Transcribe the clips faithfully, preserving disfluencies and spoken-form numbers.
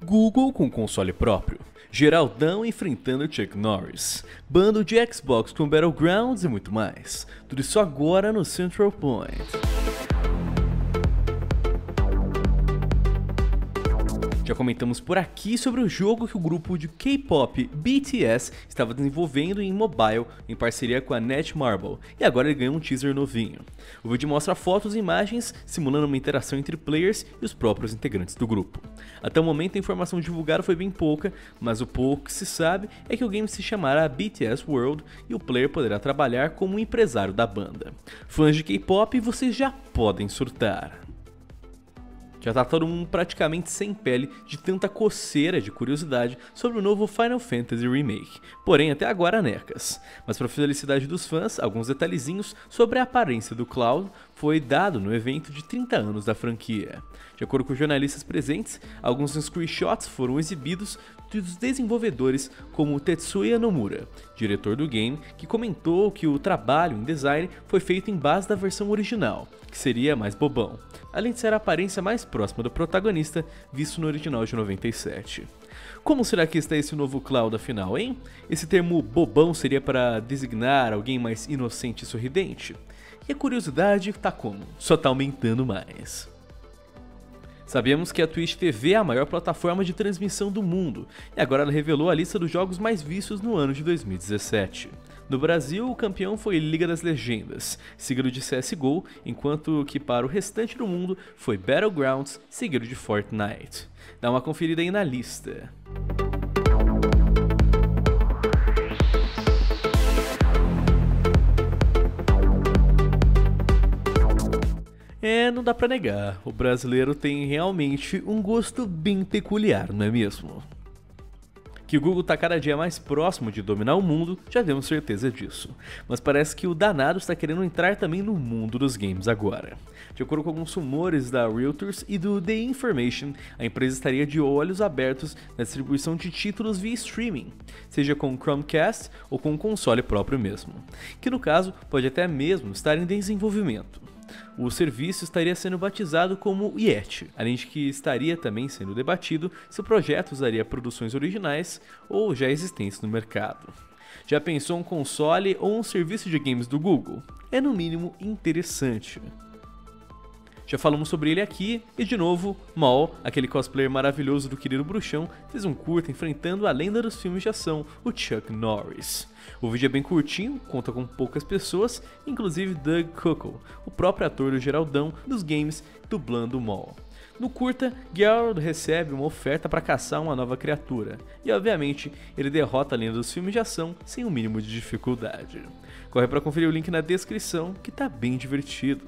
Google com console próprio, Geraldão enfrentando Chuck Norris, bando de Xbox com Battlegrounds e muito mais. Tudo isso agora no Central Point. Já comentamos por aqui sobre o jogo que o grupo de K-pop B T S estava desenvolvendo em mobile em parceria com a Netmarble, e agora ele ganhou um teaser novinho. O vídeo mostra fotos e imagens simulando uma interação entre players e os próprios integrantes do grupo. Até o momento a informação divulgada foi bem pouca, mas o pouco que se sabe é que o game se chamará B T S World e o player poderá trabalhar como um empresário da banda. Fãs de K-pop, vocês já podem surtar. Já tá todo mundo praticamente sem pele de tanta coceira de curiosidade sobre o novo Final Fantasy Remake, porém até agora necas. Mas para felicidade dos fãs, alguns detalhezinhos sobre a aparência do Cloud foi dado no evento de trinta anos da franquia. De acordo com os jornalistas presentes, alguns screenshots foram exibidos dos desenvolvedores como Tetsuya Nomura, diretor do game, que comentou que o trabalho em design foi feito em base da versão original, que seria mais bobão, além de ser a aparência mais próxima do protagonista visto no original de noventa e sete. Como será que está esse novo Cloud afinal, hein? Esse termo bobão seria para designar alguém mais inocente e sorridente? E a curiosidade tá como? Só tá aumentando mais. Sabíamos que a Twitch T V é a maior plataforma de transmissão do mundo, e agora ela revelou a lista dos jogos mais vistos no ano de dois mil e dezessete. No Brasil, o campeão foi Liga das Legendas, seguido de C S G O, enquanto que para o restante do mundo foi Battlegrounds, seguido de Fortnite. Dá uma conferida aí na lista. É, não dá pra negar, o brasileiro tem realmente um gosto bem peculiar, não é mesmo? Que o Google tá cada dia mais próximo de dominar o mundo, já temos certeza disso. Mas parece que o danado está querendo entrar também no mundo dos games agora. De acordo com alguns rumores da Reuters e do The Information, a empresa estaria de olhos abertos na distribuição de títulos via streaming, seja com Chromecast ou com um console próprio mesmo, que no caso pode até mesmo estar em desenvolvimento. O serviço estaria sendo batizado como Yeti, além de que estaria também sendo debatido se o projeto usaria produções originais ou já existentes no mercado. Já pensou um console ou um serviço de games do Google? É no mínimo interessante. Já falamos sobre ele aqui, e de novo, Maul, aquele cosplayer maravilhoso do querido bruxão, fez um curta enfrentando a lenda dos filmes de ação, o Chuck Norris. O vídeo é bem curtinho, conta com poucas pessoas, inclusive Doug Cockle, o próprio ator do Geraldão dos games, dublando o Maul. No curta, Geralt recebe uma oferta para caçar uma nova criatura, e obviamente ele derrota a lenda dos filmes de ação sem o mínimo de dificuldade. Corre para conferir o link na descrição, que tá bem divertido.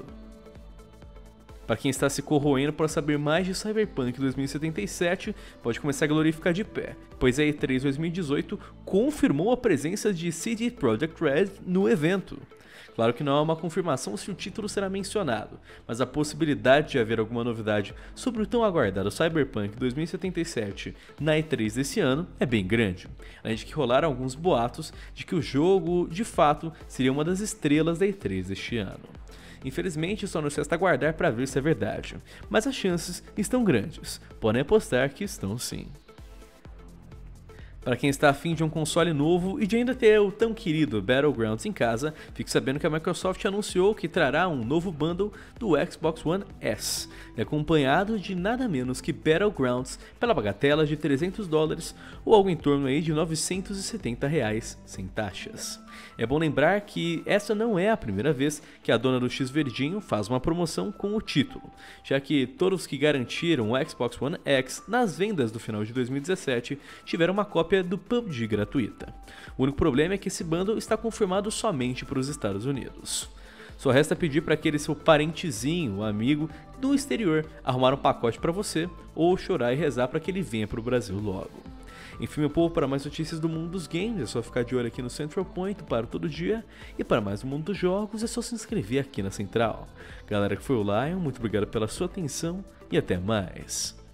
Para quem está se corroendo para saber mais de Cyberpunk dois mil e setenta e sete, pode começar a glorificar de pé, pois a E três dois mil e dezoito confirmou a presença de C D Projekt Red no evento. Claro que não há uma confirmação se o título será mencionado, mas a possibilidade de haver alguma novidade sobre o tão aguardado Cyberpunk dois mil e setenta e sete na E três desse ano é bem grande, além de que rolaram alguns boatos de que o jogo, de fato, seria uma das estrelas da E três deste ano. Infelizmente, só nos resta aguardar para ver se é verdade, mas as chances estão grandes, podem apostar que estão sim. Para quem está afim de um console novo e de ainda ter o tão querido Battlegrounds em casa, fique sabendo que a Microsoft anunciou que trará um novo bundle do Xbox One S, acompanhado de nada menos que Battlegrounds pela bagatela de trezentos dólares ou algo em torno aí de novecentos e setenta reais sem taxas. É bom lembrar que essa não é a primeira vez que a dona do X Verdinho faz uma promoção com o título, já que todos que garantiram o Xbox One X nas vendas do final de dois mil e dezessete tiveram uma cópia do P U B G gratuita. O único problema é que esse bundle está confirmado somente para os Estados Unidos. Só resta pedir para aquele seu parentezinho, amigo do exterior, arrumar um pacote para você ou chorar e rezar para que ele venha para o Brasil logo. Enfim, meu povo, para mais notícias do mundo dos games é só ficar de olho aqui no Central Point para todo dia, e para mais do mundo dos jogos é só se inscrever aqui na Central. Galera que foi o Lion, muito obrigado pela sua atenção e até mais.